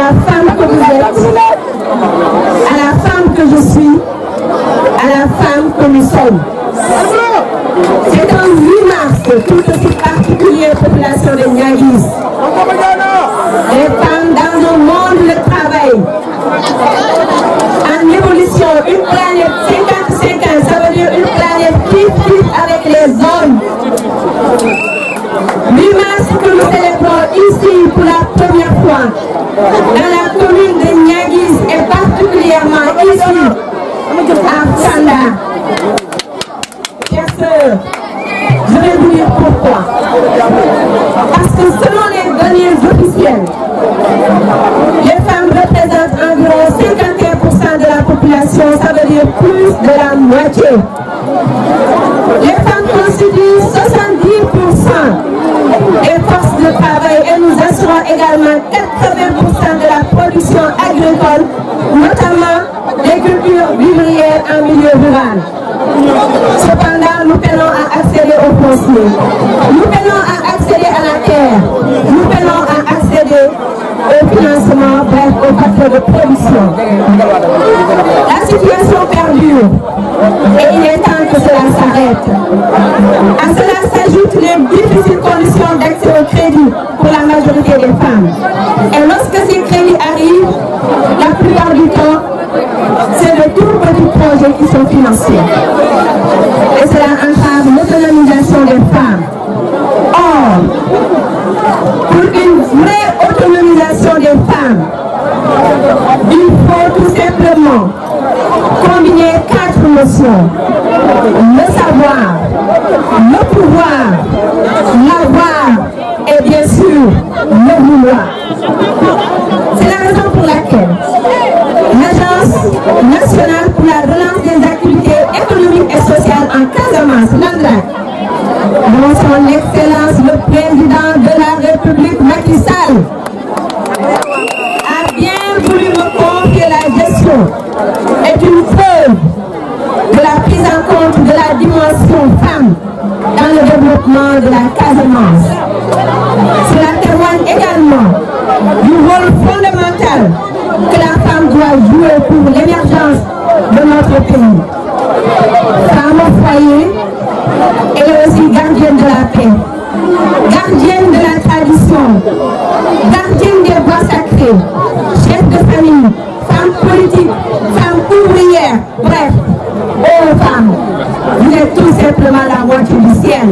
la femme que vous êtes, à la femme que je suis, à la femme que nous sommes. C'est un 8 mars tout aussi particulier population de Niaguis. Les femmes dans un monde de travail en évolution, une planète 50-50, ça veut dire une planète qui avec les hommes. 8 mars que nous célébrons ici pour la première fois dans la commune de Niaguis et particulièrement ici à Fanda. Chers sœurs, je vais vous dire pourquoi. Parce que selon les données officielles, les femmes représentent environ 51% de la population, ça veut dire plus de la moitié. Les femmes constituent 70% des forces de travail et nous assurons également 80% de la production agricole, notamment les cultures vivrières en milieu rural. Cependant, nous peinons à accéder au foncier, nous peinons à accéder à la terre, nous peinons à accéder au financement, bref, aux facteurs de production. La situation perdure et il est temps que cela s'arrête. À cela s'ajoutent les difficiles conditions d'accès au crédit pour la majorité des femmes. Et lorsque ces crédits arrivent, la plupart du temps, c'est de tout petits projets qui sont financés. Et cela entrave l'autonomisation des femmes. Or, pour une vraie autonomisation des femmes, il faut tout simplement combiner 4 notions. Le savoir, le pouvoir, l'avoir et bien sûr le vouloir. C'est la raison pour laquelle l'Agence nationale pour la relance des activités économiques et sociales en Casamance, l'ANRAC, dont son Excellence le Président de la République Macky Sall a bien voulu me confier la gestion, est une preuve de la prise en compte de la dimension femme dans le développement de la Casamance. Cela témoigne également du rôle fondamental que la femme doit jouer pour l'émergence de notre pays. Femme au foyer, elle est aussi gardienne de la paix, gardienne de la tradition, gardienne des bois sacrés, chef de famille, femme politique, femme ouvrière, bref, ô femmes, vous êtes tout simplement la moitié du ciel.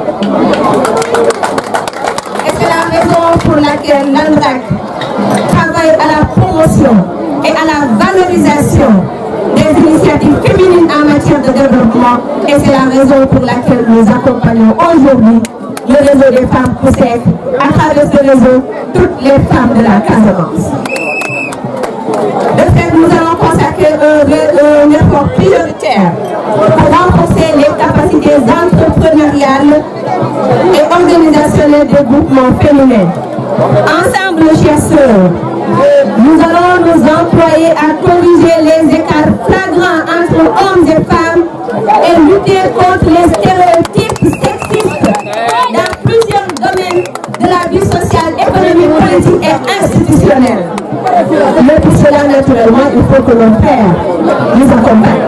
Et c'est la raison pour laquelle l'ANRAC travaille à la promotion et à la valorisation des initiatives féminines en matière de développement. Et c'est la raison pour laquelle nous accompagnons aujourd'hui le réseau des femmes POUSSEC, à travers ce réseau, toutes les femmes de la Casamance. De fait, nous allons consacrer un effort prioritaire pour renforcer les capacités entrepreneuriales et organisationnelles des groupements féminins. Ensemble, chers sœurs, nous allons nous employer à corriger les écarts flagrants entre hommes et femmes et lutter contre les stéréotypes sexistes dans plusieurs domaines de la vie sociale, économique, politique et institutionnelle. Mais pour cela, naturellement, il faut que nos frères nous accompagnent.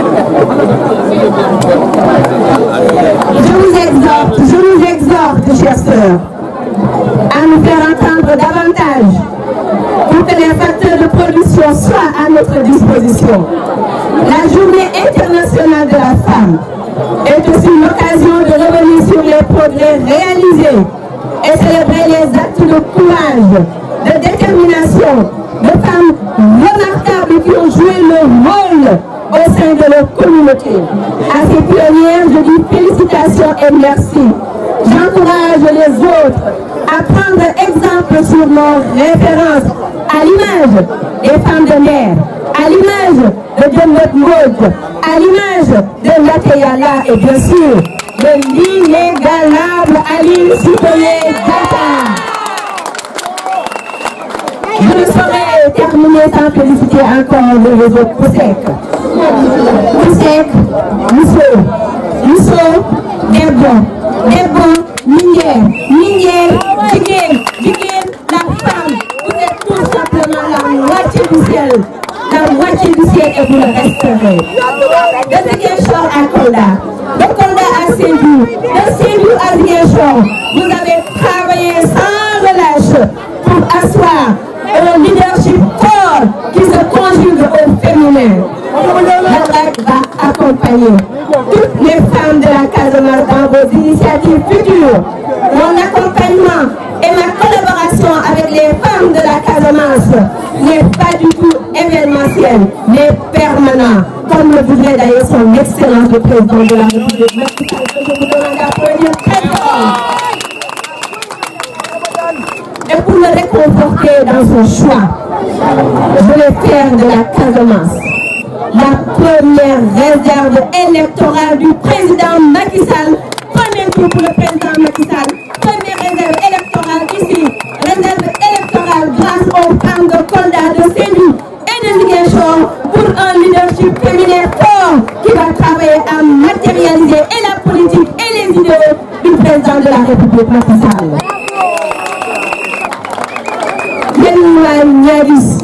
Je vous exhorte, chers sœurs, à nous faire entendre davantage pour que les facteurs de production soient à notre disposition. La journée internationale de la femme est aussi l'occasion de revenir sur les progrès réalisés et célébrer les actes de courage, de détermination, de femmes remarquables qui ont joué le rôle au sein de leur communauté. À ces pionnières, je dis félicitations et merci. J'encourage les autres à prendre exemple sur nos références, à l'image des femmes de mer, à l'image de Djemot Maud, à l'image de Lateyala et bien sûr de l'inégalable Aline Sitoé Diatta. Je ne saurais terminer sans féliciter encore le réseau POUSSEC. POUSSEC, Mousso, Debo, Minière, Jigéen, la femme, vous êtes tout simplement du ciel, la moitié du ciel et vous le resterez. De Ziguinchor à Kolda, de Kolda à Sédhiou, de Sédhiou à Ziguinchor, vous avez travaillé sans relâche pour asseoir un leadership fort qui se conjugue au féminin. La DRAC va accompagner toutes les femmes de la Casamance dans vos initiatives futures. Mon accompagnement et ma collaboration avec les femmes de la Casamance n'est pas du tout événementiel, mais permanent, comme le voudrait d'ailleurs son Excellence le Président de la République. Merci que je vous demande d'applaudir très fort. Et pour le réconforter dans son choix, je vais faire de la Casamance la première réserve électorale du président Macky Sall. Premier tour pour le président Macky Sall. Première réserve électorale ici. Réserve électorale grâce aux femmes de Kolda, de Sédhiou et de Ziguinchor pour un leadership féminin fort qui va travailler à matérialiser et la politique et les idéaux du président de la République Macky Sall. Yéen waa Niaguis